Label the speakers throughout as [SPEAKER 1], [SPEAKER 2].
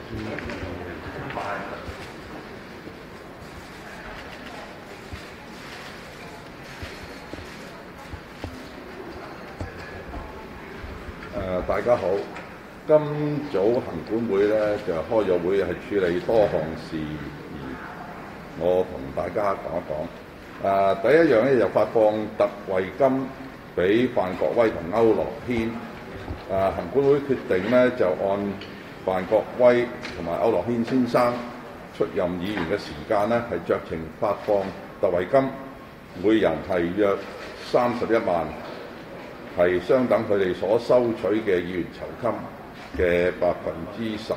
[SPEAKER 1] 大家好。今早行管會咧就開咗會，係處理多項事宜。我同大家講一講。第一樣咧就發放特惠金俾范國威同區諾軒。行管會決定咧就按范國威同埋區諾軒先生出任議員嘅時間咧，係酌情發放特惠金，每人係約31萬。係相等佢哋所收取嘅議員酬金嘅15%。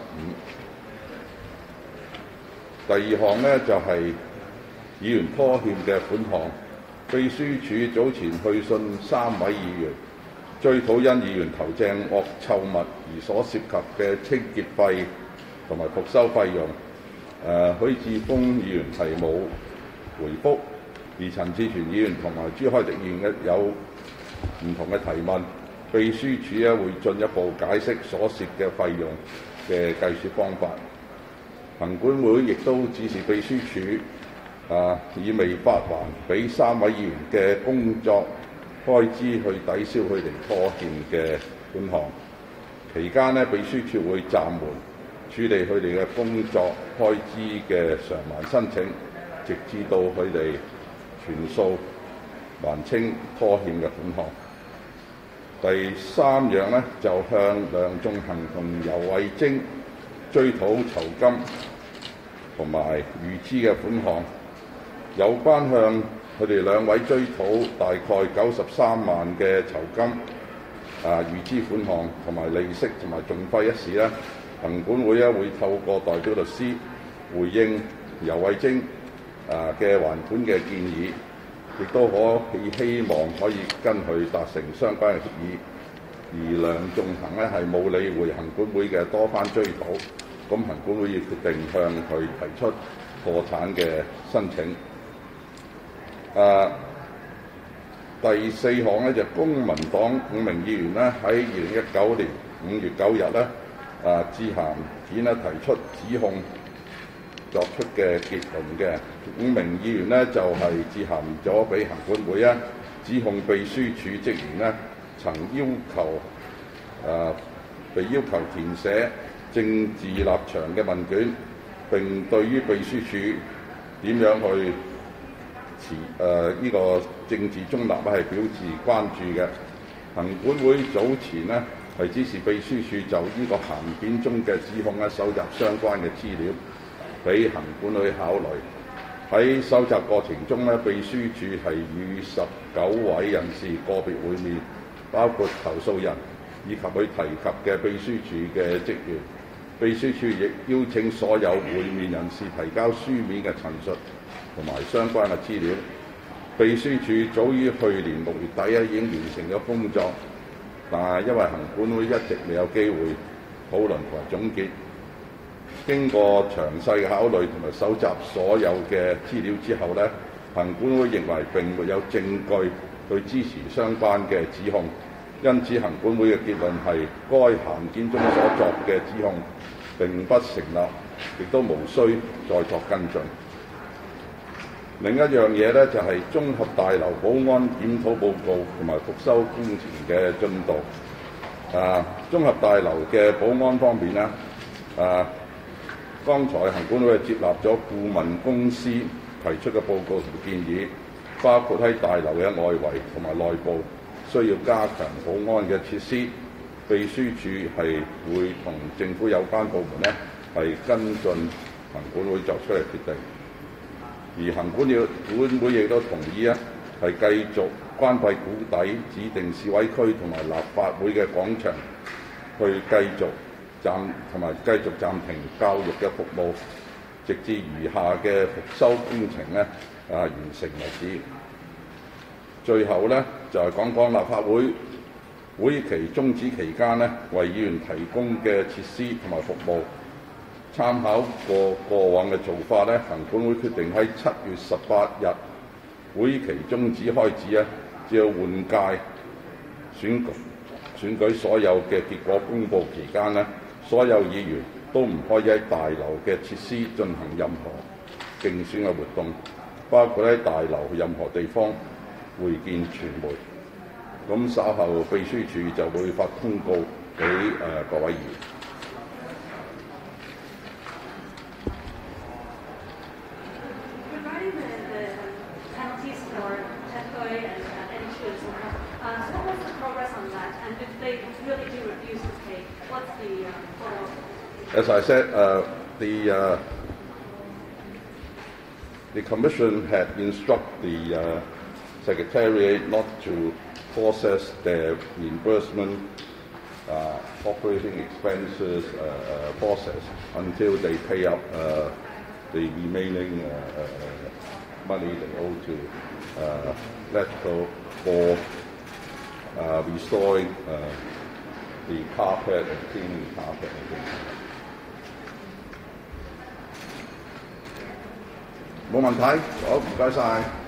[SPEAKER 1] 第二項呢，就係議員拖欠嘅款項，秘書處早前去信3位議員，追討因議員投擲惡臭物而所涉及嘅清潔費同埋復修費用。許智峯議員係冇回覆，而陳志全議員同埋朱凱廸議員有唔同嘅提問，秘書處咧會進一步解釋所涉嘅費用嘅計算方法。行管會亦都指示秘書處以未發還俾3位議員嘅工作開支去抵消佢哋拖欠嘅款項。期間呢，秘書處會暫緩處理佢哋嘅工作開支嘅償還申請，直至到佢哋全數還清拖欠嘅款項。第三樣呢，就向梁頌恆同游蕙禎追討酬金同埋預支嘅款項。有關向佢哋兩位追討大概93萬嘅酬金、預支款項同埋利息同埋訟費一事呢，行管會咧會透過代表律師回應游蕙禎嘅還款嘅建議。亦都希望可以跟佢達成相關嘅協議，而梁頌恆咧係冇理會行管會嘅多番追討，咁行管會亦決定向佢提出破產嘅申請。第四項咧就公民黨5名議員咧喺2019年5月9日咧致函件咧提出指控作出嘅結論嘅5名議員呢，就係致函咗俾行管會啊，指控秘書處職員呢曾要求被要求填寫政治立場嘅問卷，並對於秘書處點樣去呢個政治中立係表示關注嘅。行管會早前呢係指示秘書處就呢個函件中嘅指控呢搜集相關嘅資料，俾行管會考慮。喺收集過程中呢，秘書處係與19位人士個別會面，包括投訴人以及佢提及嘅秘書處嘅職員。秘書處亦邀請所有會面人士提交書面嘅陳述同埋相關嘅資料。秘書處早於去年6月底已經完成咗工作，但係因為行管會一直未有機會討論同埋總結。經過詳細嘅考慮同埋搜集所有嘅資料之後呢，行管會認為並沒有證據去支持相關嘅指控，因此行管會嘅結論係該函件中所作嘅指控並不成立，亦都無需再作跟進。另一樣嘢呢，就係綜合大樓保安檢討報告同埋復修工程嘅進度。綜合大樓嘅保安方面呢，剛才行管會接納咗顧問公司提出嘅報告同建議，包括喺大樓嘅外圍同埋內部需要加強保安嘅設施。秘書處係會同政府有關部門呢係跟進行管會作出嘅決定，而行管會亦都同意啊，係繼續關閉古底指定示威區同埋立法會嘅廣場，去繼續暫停教育嘅服務，直至餘下嘅復修工程呢完成為止。最後呢，就係講講立法會會期終止期間呢，為議員提供嘅設施同埋服務。參考過往嘅做法呢，行管會決定喺7月18日會期終止開始啊，至到換屆選舉所有嘅結果公佈期間呢，所有議員都唔可以喺大樓嘅設施進行任何競選嘅活動，包括喺大樓任何地方會見傳媒。咁稍後秘書處就會發通告俾各位議員。As I said, the Commission had instructed the Secretariat not to process their reimbursement operating expenses process until they pay up the remaining money they owe to Letco for restoring the carpet and cleaning the carpet and things like that. 冇問題，好，唔該晒。